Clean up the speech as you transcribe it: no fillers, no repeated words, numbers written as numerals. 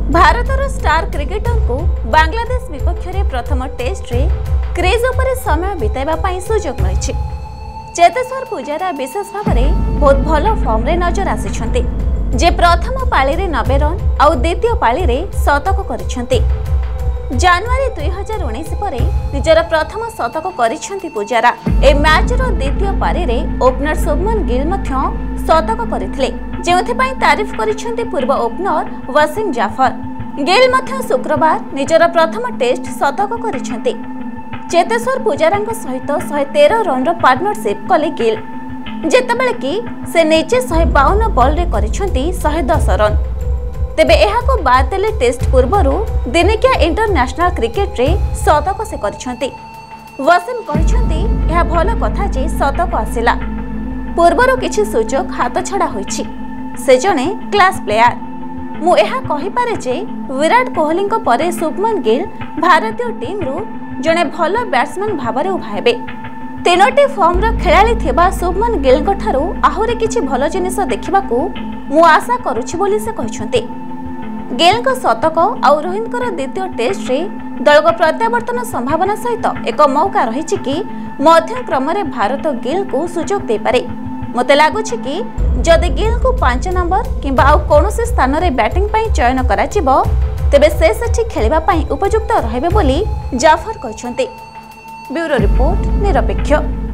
भारतर star cricketer को बांग्लादेश विपक्ष में प्रथम टेस्ट रे क्रीज उपर समय बिताइबा सुजोग मिली। चेतेश्वर पुजारा विशेष भाव में बहुत भल फॉर्म रे नजर आसी जे प्रथम पाली रे 90 रन और द्वितीय पाली रे शतक करिसेंती। जनवरी 2019 पर निजर प्रथम शतक करिसेंती पुजारा। ए मैच रो द्वितीय पारी रे ओपनर शुभमन गिल मध्य शतक करथिले, जेउथि तारीफ करिसेंती पूर्व ओपनर वसीम जाफर। गिल मध्य शुक्रवार निजर प्रथम टेस्ट शतक करिसेंती। चेतेश्वर पुजारा सहित 113 रन रो पार्टनरशिप कले गिल, जेतेबेले कि से निजे 152 बॉल रे करिसेंती 110 रन। तेबे एहाको बाद देले टेस्ट पूर्वरु दिनिकिया इंटरनेशनल क्रिकेट रे शतक से करिसेंती। वसीम कहिसेंती एहा भलो कथा जे शतक आसिला, पूर्वरु किछि सुजोग हाथ छड़ा होइछि। से जणे क्लास प्लेयर। मु एहा कहि पारे जे विराट कोहली को परे शुभमन गिल भारतीय टीम रु जणे भलो बैट्समैन भाबरे उभा हेबे। तीनोटी फॉर्म रो खेलाड़ी थिबा शुभमन गिल को ठारू आहुरे किछि भलो जिनिस देखिबाकू मु आशा करूछि बोली से कहिसेंती। गिल को शतक और रोहित को द्वितीय टेस्ट रे दल को प्रत्यावर्तन संभावना सहित एक मौका रही कि मध्य क्रम रे भारत गिल को सुजोग दे पारे। मते लागुछि कि जदि गिल को 5 नंबर किंबा आउ कोनोसी स्थान रे बैटिंग पई चयन करा जिवो तेबे से सेठी खेलिबा पई उपयुक्त रहबे बोली जाफर कहिसेंती। ब्यूरो रिपोर्ट निरपेक्ष।